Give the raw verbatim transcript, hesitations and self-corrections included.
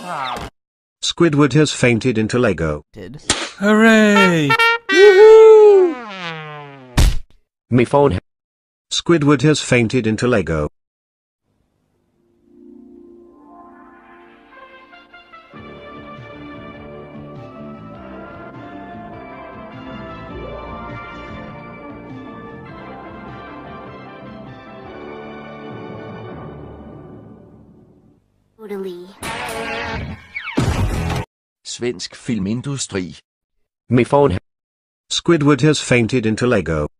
Squidward has fainted into Lego. Hooray! My phone. Squidward has fainted into Lego. Totally. Svensk filmindustri. My phone. Squidward has fainted into Lego.